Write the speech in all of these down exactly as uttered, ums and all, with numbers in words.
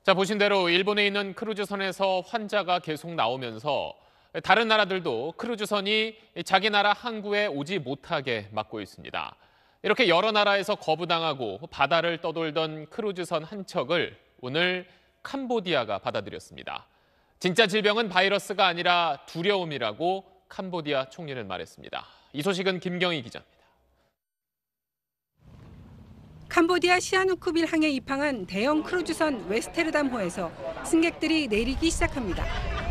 자, 보신 대로 일본에 있는 크루즈선에서 환자가 계속 나오면서 다른 나라들도 크루즈선이 자기 나라 항구에 오지 못하게 막고 있습니다. 이렇게 여러 나라에서 거부당하고 바다를 떠돌던 크루즈선 한 척을 오늘 캄보디아가 받아들였습니다. 진짜 질병은 바이러스가 아니라 두려움이라고 캄보디아 총리는 말했습니다. 이 소식은 김경희 기자입니다. 캄보디아 시아누쿠빌 항에 입항한 대형 크루즈선 웨스테르담호에서 승객들이 내리기 시작합니다.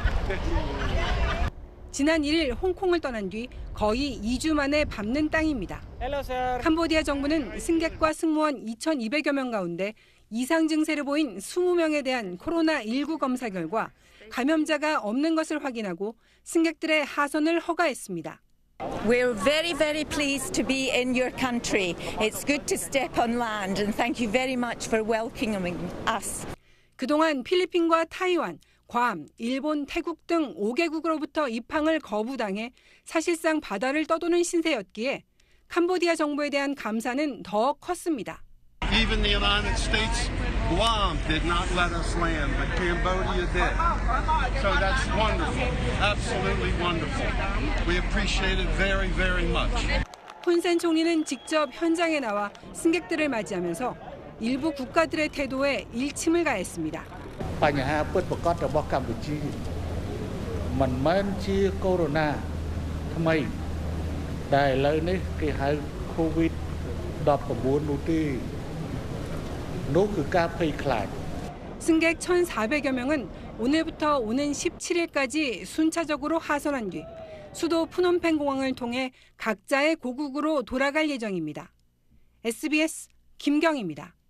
지난 일 일 홍콩을 떠난 뒤 거의 이 주 만에 밟는 땅입니다. 캄보디아 정부는 승객과 승무원 이천이백여 명 가운데 이상 증세를 보인 이십 명에 대한 코로나 십구 검사 결과 감염자가 없는 것을 확인하고 승객들의 하선을 허가했습니다. We're very, very pleased to be in your country. It's good to step on land and thank you very much for welcoming us. 그동안 필리핀과 타이완, 괌, 일본, 태국 등 오 개국으로부터 입항을 거부당해 사실상 바다를 떠도는 신세였기에 캄보디아 정부에 대한 감사는 더 컸습니다. Even the United States, Guam did not let us land, but Cambodia did. So that's wonderful, absolutely wonderful. We appreciate it very, very much. 훈센 총리는 직접 현장에 나와 승객들을 맞이하면서 일부 국가들의 태도에 일침을 가했습니다. បញ្ហាពិតប្រាកដរបស់កម្ពុជាមិនមែនជាកូវីដ ថ្មីដែលឥឡូវនេះគេហៅ COVID 19 នោះទេនោះគឺការភ័យខ្លាច 승객 천사백여 명은 오늘부터 오는 십칠 일까지 순차적으로 하선한 뒤 수도 푸놈펜 공항을 통해 각자의 고국으로 돌아갈 예정입니다. 에스비에스 김경희입니다.